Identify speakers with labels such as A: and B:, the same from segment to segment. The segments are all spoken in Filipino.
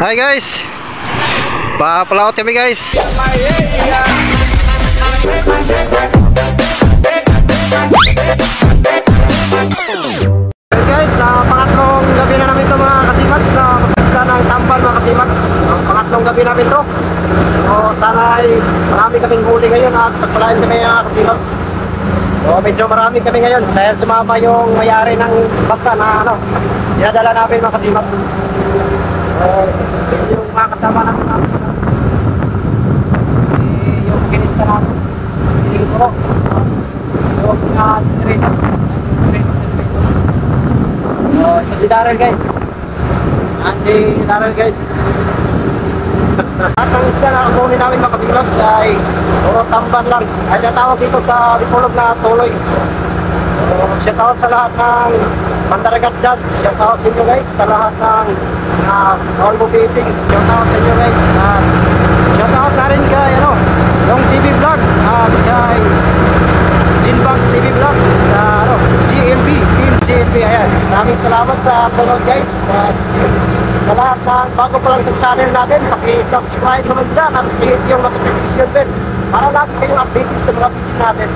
A: Hi guys, papalaot kami guys. Guys, pangatlong gabi na namin ito mga kasimax, na magpista ng tambal mga kasimax. Pangatlong gabi namin ito. So sana ay marami kaming huli ngayon at pagpalain kami mga kasimax. So medyo marami kami ngayon dahil sumama yung may-ari ng baka na dinadala namin mga kasimax. Yung mga kasama namin yung kinista namin yung puro yung street. So ito si Darrell guys, guys. At ang isda na kunin namin mga kasimax ay puro tamban lang, ay natawag dito sa Bipolog na tuloy. So shout out sa lahat ng Mandaragat dyan, shout out sa inyo guys, sa lahat ng Olmo Fishing, shout out sa inyo guys. Shout out na rin kay yung TV vlog at kay Jinbanks TV vlog sa GMB, Team GMB. Ayan, maraming salamat sa tulog guys. Sa lahat ng bago pa lang sa channel natin, paki-subscribe naman dyan at hit yung notification bell para lagi kayong updated sa mga video natin.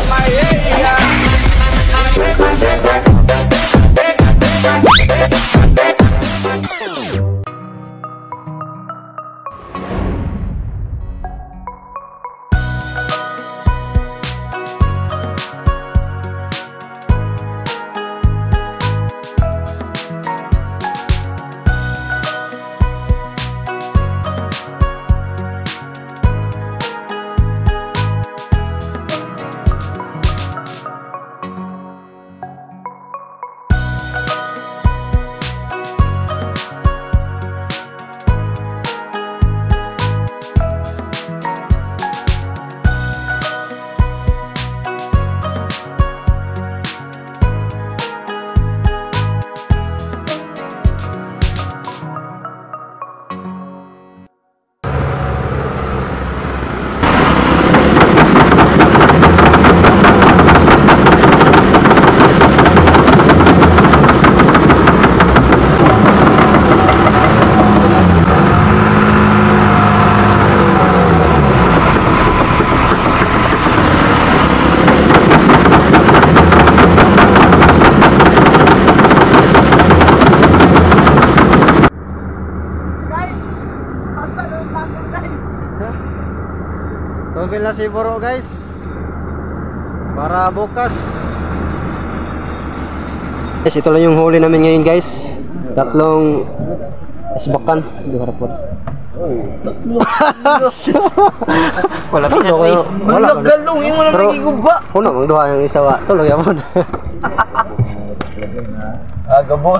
A: Tumbil na si Buro guys para bukas. Guys, ito lang yung huli namin ngayon guys. Tatlong isbakan. Hindi harapon. Wala ka kayo. Wala galong yung wala nagiguba. Kuno mang duha yung isa wa. Tulog yapon. Gabo.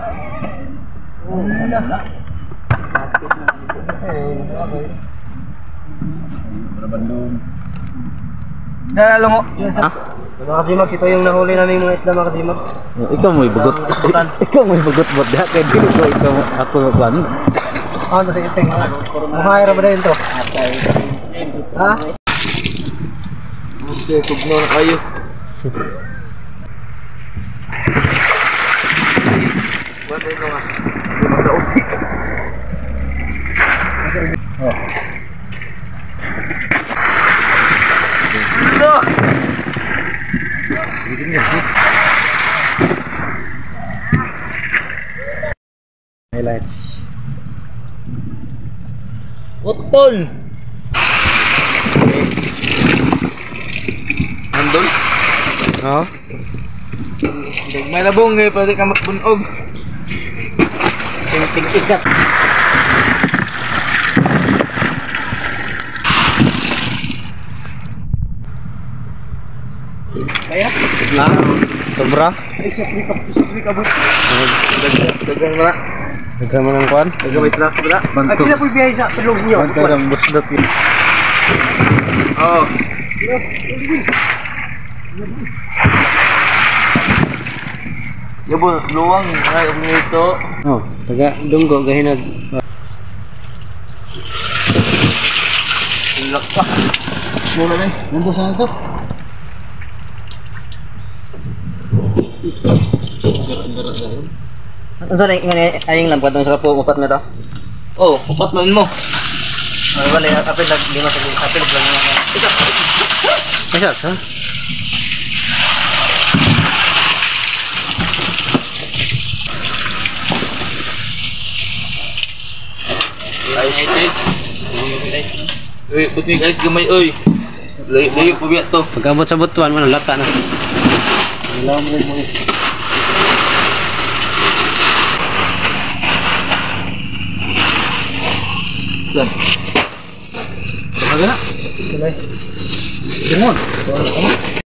A: Dala mo. Ha? Mga kasimax, ito yung nahuli namin mga isda mga kasimax.
B: Ikaw mo ibugot. Ikaw mo ibugot mo dahil kaya dito ko ikaw ako magpan.
A: Ano sa ipeng? Mahayra ba dahil ito? Ha?
B: Okay, tugno na kayo. Wala ito nga. Hindi magdausik.
A: Highlights.
B: Botol. Andun?
A: Oo.
B: May labong eh, pwede ka magbunog.
A: Ting-ting-ikat.
B: Kaya?
A: Na? Sobra?
B: Ay, supli ka bot. Dagang na.
A: Dagang mo ng kuhan?
B: Nagamit na ako na.
A: Banto.
B: Ay, po biyahe sa tulog niyo.
A: Banto ng busdot yun.
B: Oo. Yabo, luwang. Ay, ang ito.
A: Oh, taga dunggo gahinag.
B: Ilak ka. Mura na eh.
A: Nandun saan ito? Ano saan ayong lampat nung sa kapuupat na ito?
C: Oh, upat man mo.
A: Ay, wala, apel lang, lima sa apel lang.
B: Asa sa?
C: Ay, uy, buti guys gamay oy. Layo po biya to.
B: Pagkabot sa butuan mo lata na.
A: Wala mo rin mo.
C: Lan. Talaga na.
A: Limon.